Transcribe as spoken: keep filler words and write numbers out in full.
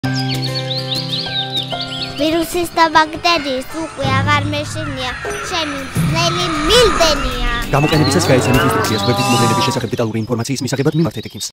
ვირუსის და ბაქტერიის უკვე აღარ მეშინია, ჩემი ძნელი მილდენია. გამოყენებისას გაეცემით ინსტრუქციას გვერდით მოვლენების შესახებ დეტალური ინფორმაციის მისაღებად მიმართეთ ექიმს.